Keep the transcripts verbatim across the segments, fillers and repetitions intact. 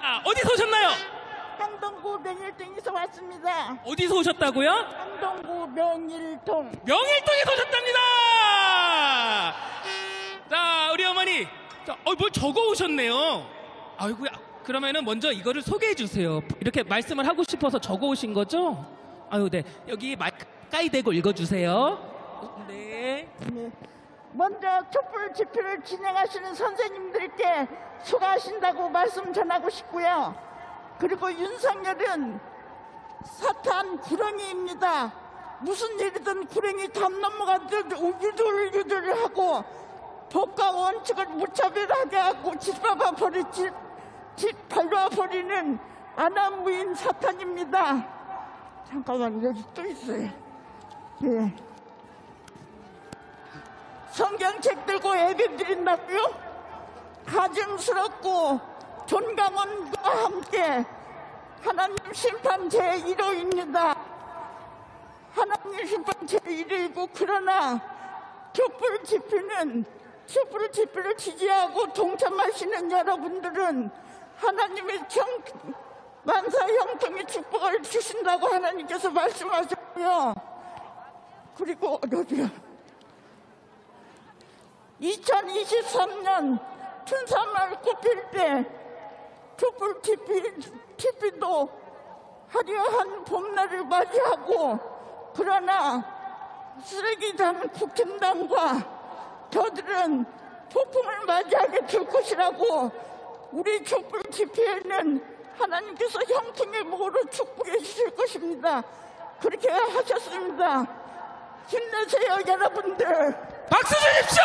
아, 어디서 오셨나요? 항동구 명일동에서 왔습니다. 어디서 오셨다고요? 항동구 명일동. 명일동에서 오셨답니다. 자, 우리 어머니, 자, 어, 뭘 적어 오셨네요. 아이고야. 그러면은 먼저 이거를 소개해 주세요. 이렇게 말씀을 하고 싶어서 적어 오신 거죠? 아유, 네. 여기 마이크 가까이 대고 읽어 주세요. 네. 네. 먼저 촛불 집회를 진행하시는 선생님들께 수고하신다고 말씀 전하고 싶고요. 그리고 윤석열은 사탄 구렁이입니다. 무슨 일이든 구렁이 담 넘어가듯 우기들우기들하고 법과 원칙을 무차별하게 하고 짓밟아 버리지 짓밟아 버리는 안하무인 사탄입니다. 잠깐만, 여기 또 있어요. 예. 성경책 들고 예배 드린다고요? 가증스럽고 존감원과 함께 하나님 심판 제일 호입니다. 하나님 심판 제일 호이고, 그러나 촛불 집회는 촛불 집회를 지지하고 동참하시는 여러분들은 하나님의 형, 만사 형통의 축복을 주신다고 하나님께서 말씀하셨고요. 그리고 어디야? 이천이십삼 년 춘삼을 꽃필 때 촛불 티비도 화려한 봄날을 맞이하고, 그러나 쓰레기장 국힘당과 저들은 폭풍을 맞이하게 될 것이라고, 우리 촛불 집회에는 하나님께서 형통의 복으로 축복해 주실 것입니다. 그렇게 하셨습니다. 힘내세요, 여러분들. 박수 주십시오!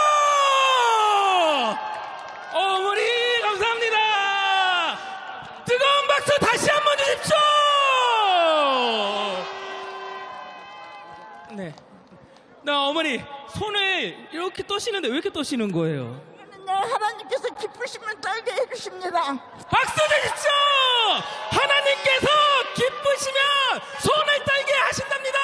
어머니, 감사합니다. 뜨거운 박수 다시 한번 주십시오! 네. 나 어머니, 손을 이렇게 떠시는데 왜 이렇게 떠시는 거예요? 하나님께서 기쁘시면 떨게 해주십니다. 박수 주십시오! 하나님께서 기쁘시면 손을 떨게 하신답니다.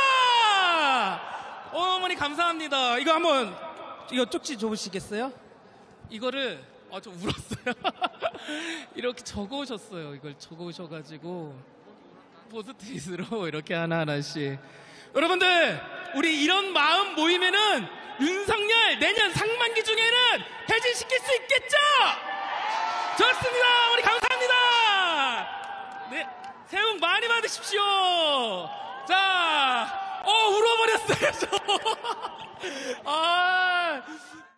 어, 어머니 감사합니다. 이거 한번 이거 쪽지 줘보시겠어요? 이거를 아, 좀 울었어요. 이렇게 적어오셨어요. 이걸 적어오셔가지고 포스트잇으로 이렇게 하나하나씩. 여러분들, 우리 이런 마음 모이면은 윤석열 내년 상반기 중에는 퇴진시킬 수 있겠죠? 좋습니다. 우리 감사합니다. 네, 새해 복 많이 받으십시오. 자, 어 울어버렸어요. 저. 아.